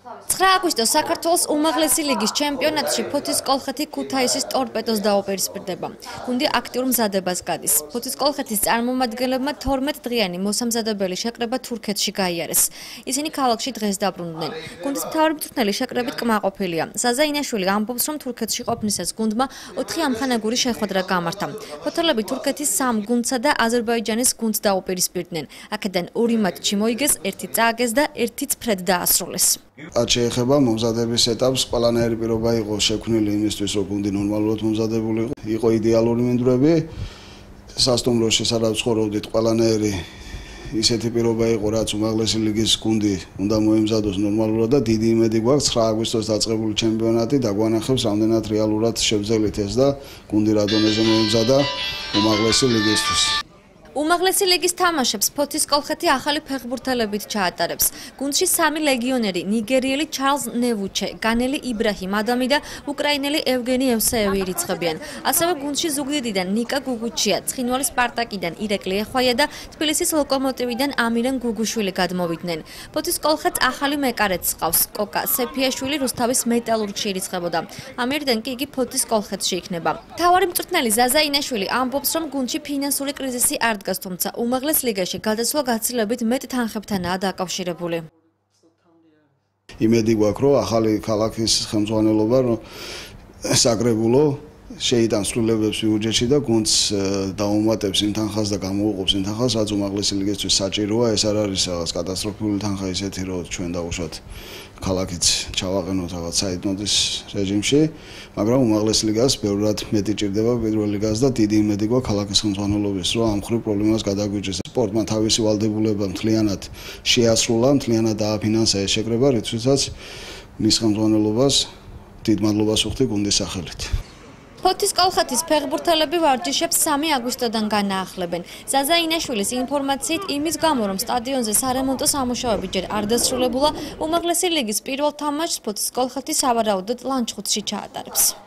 9 აგვისტოს საქართველოს უმაღლესი ლიგის ჩემპიონატში ფოთის კოლხეთი ქუთაისის ტორპედოს დაუპირისპირდება. გუნდი აქტიურ მზადებას გადის. ფოთის კოლხეთის წარმომადგენლებმა 12 დღიანი მოსამზადებელი შეკრება თურქეთში გაიარეს. ისინი ქალაქში დღეს დაბრუნდნენ. გუნდის მთავარი მწვრთნელი შეკრებით კმაყოფილია. ზაზა ინაშვილი ამბობს, რომ თურქეთში ყოფნისას გუნდმა 4 ამხანაგური შეხვედრა გამართა. ფოთელები თურქეთის 3 გუნდსა და აზერბაიჯანის გუნდს დაუპირისპირდნენ. აქედან 2 მატჩი მოიგეს, 1 წააგეს და 1 წფრედ დაასრულეს. რაც შეეხება მომზადების ეტაპს, ყველანაირი პირობა იყო შექმნილი იმისთვის, რომ გუნდი ნორმალურად მომზადებული იყო იდეალური მინდვრები. სასტუმროში სადაც ცხოვრობდით, ყველანაირი ისეთი პირობა იყო, რაც უმაღლესი ლიგის გუნდი უნდა მოემზადოს ნორმალურად და დიდი იმედი გვაქვს 9 აგვისტოს დაწყებული ჩემპიონატი დაგვანახებს რამდენად რეალურად შევძელით ეს და გუნდი რა დონეზე მოემზადა უმაღლესი ლიგისთვის. უმაღლესი ლიგის თამაშებს ფოთის კოლხეთი ახალი ფეხბურთელებით ჩაატარებს. გუნდში 3 ლეგიონერი, ნიგერიელი ჩარლზ ნევუჩე, განელი იბრაჰიმ ადამი და უკრაინელი ევგენი ევსეევი ირიცხებიან. ასევე გუნდში ზუგდიდიდან ნიკა გუგუჩია, ცხინვალის სპარტაკიდან ირეკლი ეხვაია და თბილისის ლოკომოტივიდან ამირან გუგუშვილი გადმოვიდნენ. ფოთის კოლხეთს ახალი მეკარეც ჰყავს. კოკა სეფიაშვილი რუსთავის მეტალურგში ირიცხებოდა. ამირიდან კი იგი ფოთის კოლხეთში იქნება. მთავარი მწვრთნელი ზაზა ინაშვილი ამბობს, რომ გუნდში ფინანსური კრიზისი არ თუმცა უმაღლეს ლიგაში გადასვლა გაცილებით მეტ თანხებთანაა დაკავშირებული. იმედი გვაქვს, რომ ახალი ქალაქის ხელმძღვანელობა საგრებულო შეიტანს ცვლილებებს ბიუჯეტში და გუნდს დაუმატებს იმ თანხას და გამოუყოფს იმ თანხას, რაც უმაღლესი ლიგისთვის საჭიროა. ეს არ არის რაღაც კატასტროფული თანხა ისეთი, რომ ჩვენ დავუშვათ ქალაქიც ჩავაყენოთ რაღაც საიდნოდის რეჟიმში, მაგრამ უმაღლეს ლიგას ბევრად მეტი ჭირდება პირველ ლიგას და დიდი იმედი გვაქვს ქალაქის ხელმძღვანელობის, რომ ამ მხრივ პრობლემას გადაგვიჭირს. სპორტმა თავისი ვალდებულება მთლიანად შეასრულა, მთლიანად დააფინანსა ეს შეკრება, რითვისაც მის ხელმძღვანელობას დიდ მადლობას ვუხდი გუნდის სახელით. ფოთის კოლხეთის ფეხბურთელები ვარჯიშებს 3 აგვისტოდან განაახლებენ. ზაზა ინაშვილის ინფორმაციით იმის გამო, რომ სტადიონზე სარემონტო სამუშაოები ჯერ არ დასრულებულა, უმაღლესი ლიგის პირველ თამაშს ფოთის კოლხეთი სავარაუდოდ ლანჩხუთში ჩაატარებს.